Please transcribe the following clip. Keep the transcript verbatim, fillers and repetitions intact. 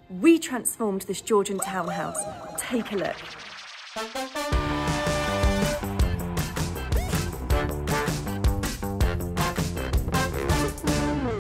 We transformed this Georgian townhouse. Take a look.